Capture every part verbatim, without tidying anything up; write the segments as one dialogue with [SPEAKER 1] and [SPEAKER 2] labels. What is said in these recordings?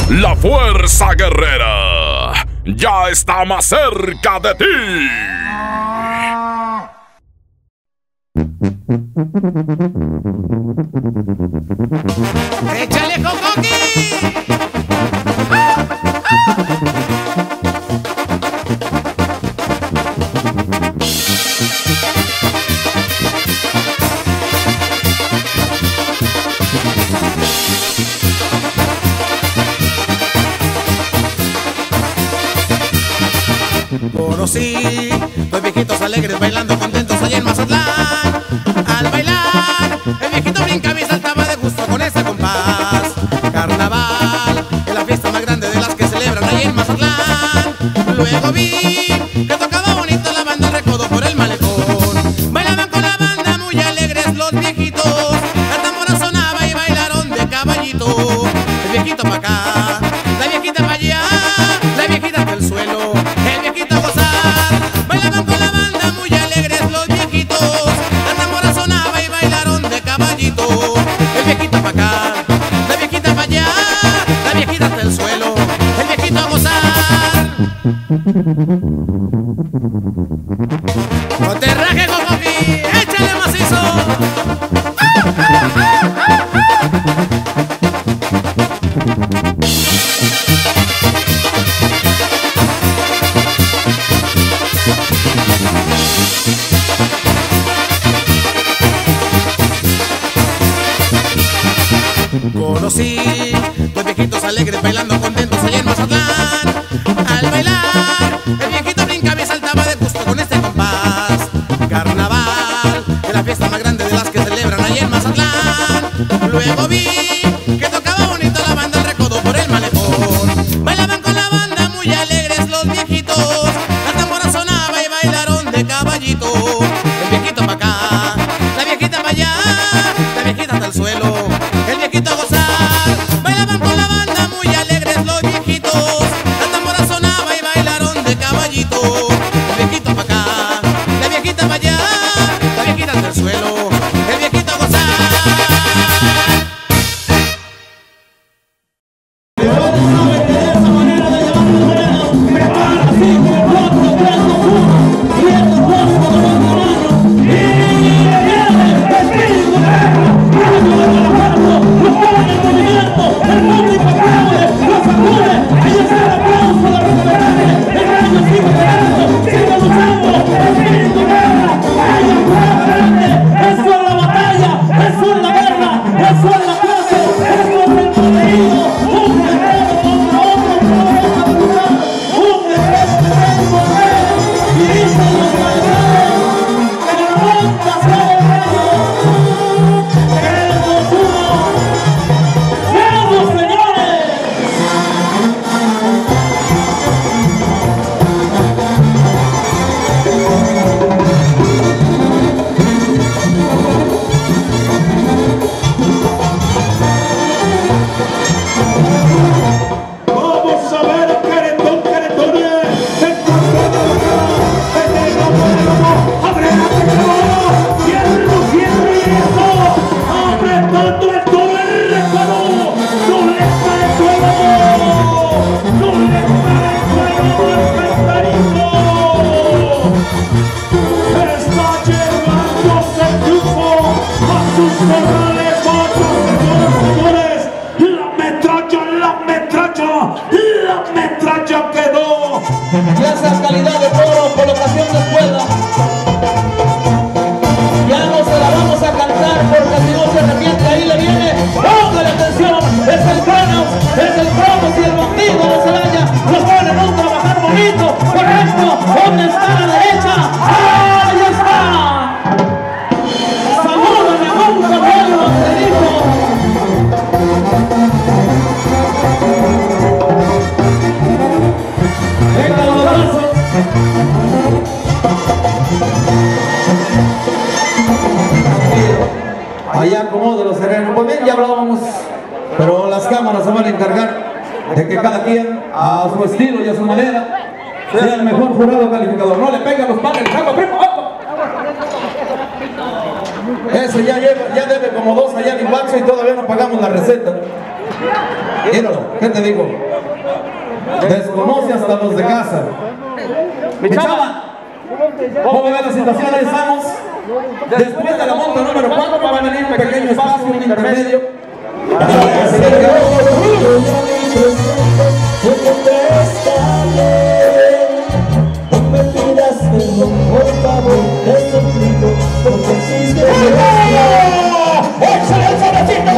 [SPEAKER 1] La fuerza guerrera ya está más cerca de ti.
[SPEAKER 2] ¡Échale, Cocoqui! Conocí dos viejitos alegres bailando contentos allá en Mazatlán. Al bailar, el viejito brincaba y saltaba de gusto con ese compás. Carnaval es la fiesta más grande de las que celebran allá en Mazatlán. Luego vi que tocaba bonito la banda El Recodo por el malecón. Bailaban con la banda muy alegres los viejitos. La tambora sonaba y bailaron de caballito. El viejito pa' acá, la viejita pa' allá, la viejita hasta el suelo. El viejito a gozar, bailaban con la banda muy alegres los viejitos. La tambora sonaba y bailaron de caballito. El viejito pa' acá, la viejita pa' allá, la viejita hasta el suelo. El viejito a gozar. No te rajes, Cocoqui, échale macizo. Conocí dos viejitos alegres bailando contentos allá en Mazatlán. Al bailar, el viejito brincaba y saltaba de gusto con este compás. Carnaval es la fiesta más grande de las que celebran allá en Mazatlán. Luego vi que tocaba bonito la banda El Recodo por el malecón. Bailaban con la banda muy alegres los viejitos. La tambora sonaba y bailaron de caballito. El viejito pa' acá, la viejita pa' allá, la viejita hasta el suelo. El viejito a gozar, bailaban con la banda muy alegres los viejitos. La tambora sonaba y bailaron de caballito. El viejito pa' acá, la viejita pa' allá, la viejita hasta el suelo. El viejito a gozar.
[SPEAKER 3] Ya esa calidad de toro, colocación de escuela, ya no se la vamos a cantar porque si no se arrepiente, ahí le viene. Póngale atención, es el Cronos, es el Cronos y el bandido de Celaya. Los ponen a un trabajar bonito, correcto. ¿Dónde está la derecha? ¡Ahí está! Salúdame a un caballo, te dijo. Venga, los brazos. Allá acomodo los serenos. Pues bien, ya hablábamos, pero las cámaras se van a encargar de que cada quien, a su estilo y a su manera, sea el mejor jurado calificador. No le peguen los paneles, ¡agua, primo! Eso ya, lleva, ya debe como dos allá en Iwacho y todavía no pagamos la receta. Míralo, ¿qué te digo? Desconoce hasta los de casa. Mi chava, ¿cómo ve la situación? Ahí estamos. Después de la monta número cuatro va a venir un pequeño espacio, un intermedio.
[SPEAKER 4] No me pidas perdón, por favor, te suplico, porque existe ¡échale el sobrecito!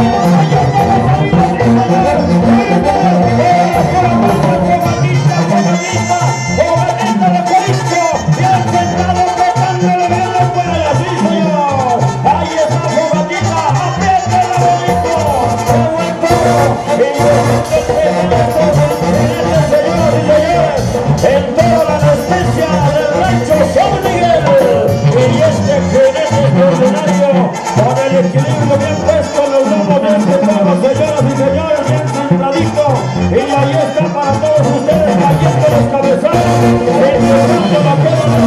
[SPEAKER 4] En toda la anestesia del rancho San Miguel, y este jinete extraordinario, con el equilibrio bien puesto, los lomos bien sentados, señoras y señores, bien sentadito, y ahí está para todos ustedes cayendo los cabezados, empezando la queda de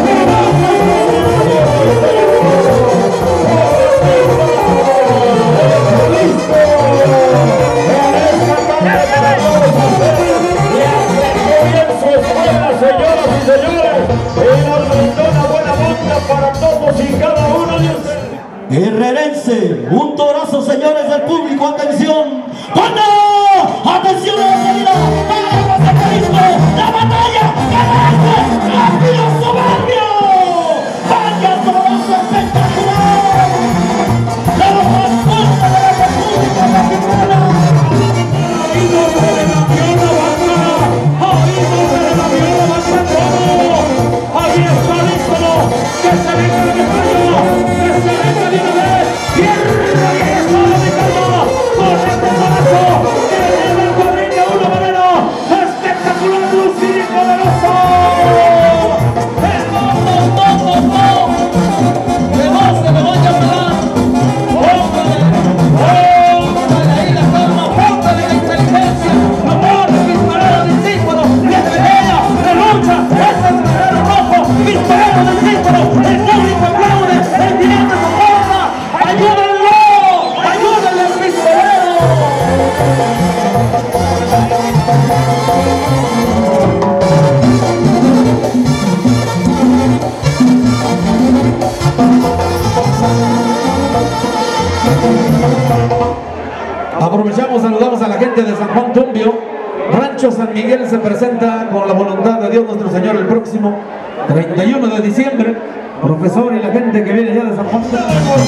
[SPEAKER 4] listo, en esta tarde para todos ustedes, bien su escuela, señoras y señores, y nos brindó una buena monta para todos y cada uno de ustedes. Guerrerense, un torazo, señores del público, atención. ¡Cuándo! ¡Atención a la salida! ¡Vamos a Jalisco! ¡La batalla! ¡Guerrerense! ¡Rápido, soberbio! ¡Vaya torazo espectacular! ¡La más fuerte de la República Mexicana! ¡Ahí no se le cambió la banda! ¡Ahí no se le cambió la banda! ¡Ahí está listo! ¡Que se venga el caballo! ¡Que se venga de una vez! ¡Tierra y eso de mi calma! ¡Con este torazo! ¡Que lleva el cuadrilla uno veneno! ¡Espectacular, Lucía Poderoso! ¡El bombo, bombo, bombo! ¡De voz, de Begoña Pelán! ¡Póngale! ¡Póngale ahí la calma! ¡Póngale la inteligencia! ¡Amor, disparado del símbolo! ¡De pelea! ¡De lucha! ¡Es el guerrero rojo! ¡Disparado del símbolo! ¡El público aplaude! ¡El cliente soporta! ¡Ayúdenlo! ¡Ayúdenle al pistolero!
[SPEAKER 3] Aprovechamos, saludamos a la gente de San Juan Tumbio. Rancho San Miguel se presenta con la voluntad de Dios nuestro Señor el próximo treinta y uno de diciembre. Profesor y la gente que viene ya de San Juan Tumbio.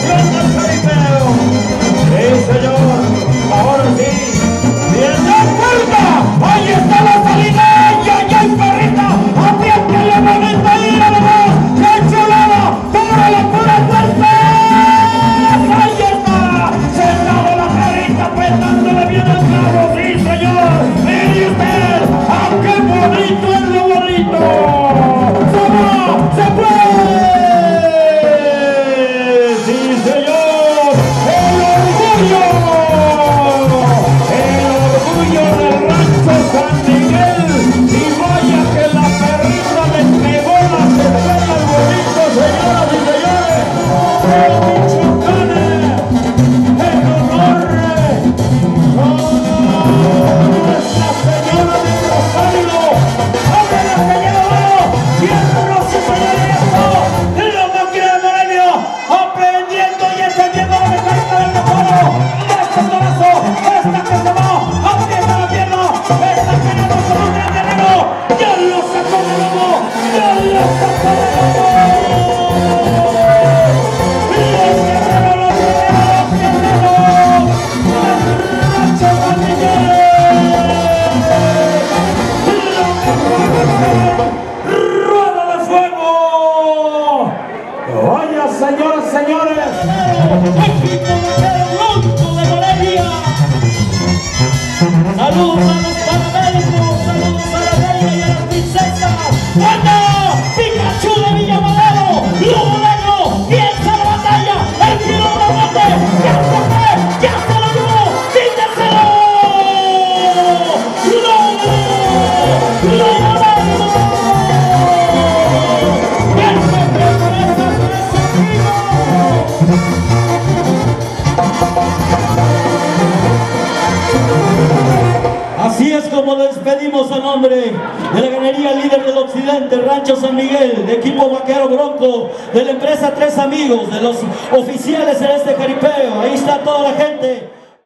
[SPEAKER 4] Sí, señor, ahora sí. ¡Bien la puerta! ¡Ahí está la salida! ¡Ya, ya hay perrita! ¡Apriétale, bonita ahí, además! ¡Qué chulada! ¡Para la pura fuerza! ¡Ahí está! ¡Sentado la perrita, petándole bien el carro! ¡Sí, señor! ¡Mire usted! ¡Ah, qué bonito es lo bonito! ¡Se va! ¡Se puede! ¡Sí, señor! ¡El orgullo! ¡El orgullo del rancho San Miguel! ¡Y vaya que la perrita le pegó las esferas al bonito, señoras y señores! ¡El Michoacán! ¡El honor! ¡Con Nuestra Señora del Rosario! ¡Abre la señora! ¡Cierro, sí, señores! ¡Lo máquina de Morelia! ¡Aprendiendo y entendiendo la mecánica del decoro! ¡Este torazo! ¡Esta que se va! ¡Aprieta la pierna! ¡Esta que no nos un gran guerrero! ¡Ya lo sacó de lomo! ¡Ya lo sacó de lomo! ¡Los guerreros, los guerreros, los guerreros! ¡Rancho San Miguel! ¡Rueda de fuego! ¡Vaya, señoras, señores! ¡Equipo del Bronco de Morelia! ¡Saludos a los paramédicos! ¡Saludos a la reina y a las princesas! ¡Bueno! ¡Pikachu de Villamadero! ¡Lobo Negro! ¡Piensa la batalla! ¡El tiro de la muerte! ¡Ya se fue! ¡Ya se lo llevó! ¡Sin tercero! ¡Lobo! ¡Lobo Negro! ¡Bien se prepara esa presa!
[SPEAKER 3] Así es como despedimos a nombre de la ganadería líder del occidente, Rancho San Miguel, de equipo Vaquero Bronco, de la empresa Tres Amigos, de los oficiales en este jaripeo. Ahí está toda la gente.